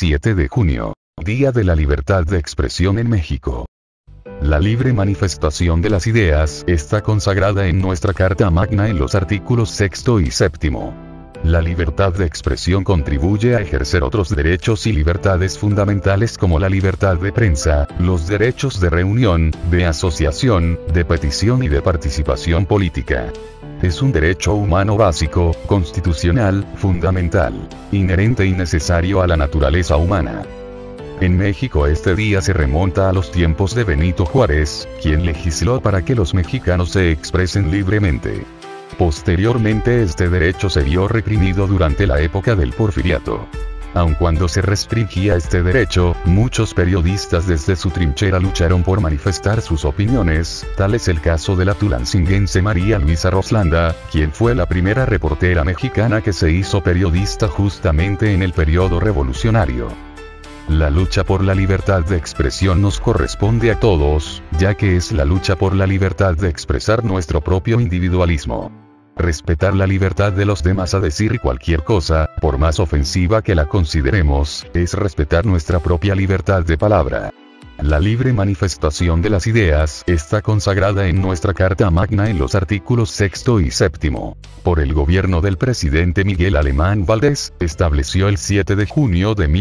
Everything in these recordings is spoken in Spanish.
7 de junio. Día de la libertad de expresión en México. La libre manifestación de las ideas está consagrada en nuestra Carta Magna en los artículos 6 y 7. La libertad de expresión contribuye a ejercer otros derechos y libertades fundamentales como la libertad de prensa, los derechos de reunión, de asociación, de petición y de participación política. Es un derecho humano básico, constitucional, fundamental, inherente y necesario a la naturaleza humana. En México este día se remonta a los tiempos de Benito Juárez, quien legisló para que los mexicanos se expresen libremente. Posteriormente este derecho se vio reprimido durante la época del Porfiriato. Aun cuando se restringía este derecho, muchos periodistas desde su trinchera lucharon por manifestar sus opiniones, tal es el caso de la tulancinguense María Luisa Roslanda, quien fue la primera reportera mexicana que se hizo periodista justamente en el periodo revolucionario. La lucha por la libertad de expresión nos corresponde a todos, ya que es la lucha por la libertad de expresar nuestro propio individualismo. Respetar la libertad de los demás a decir cualquier cosa, por más ofensiva que la consideremos, es respetar nuestra propia libertad de palabra. La libre manifestación de las ideas está consagrada en nuestra Carta Magna en los artículos 6 y 7. Por el gobierno del presidente Miguel Alemán Valdés, estableció el 7 de junio de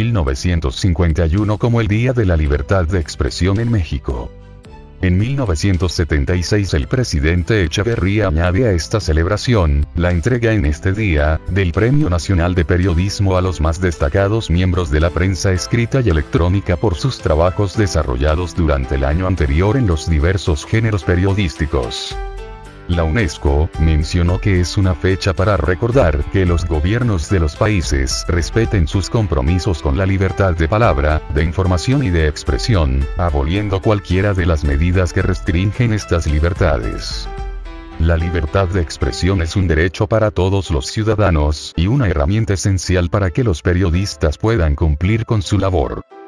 1951 como el Día de la Libertad de Expresión en México. En 1976 el presidente Echeverría añade a esta celebración, la entrega en este día, del Premio Nacional de Periodismo a los más destacados miembros de la prensa escrita y electrónica por sus trabajos desarrollados durante el año anterior en los diversos géneros periodísticos. La UNESCO mencionó que es una fecha para recordar que los gobiernos de los países respeten sus compromisos con la libertad de palabra, de información y de expresión, aboliendo cualquiera de las medidas que restringen estas libertades. La libertad de expresión es un derecho para todos los ciudadanos, y una herramienta esencial para que los periodistas puedan cumplir con su labor.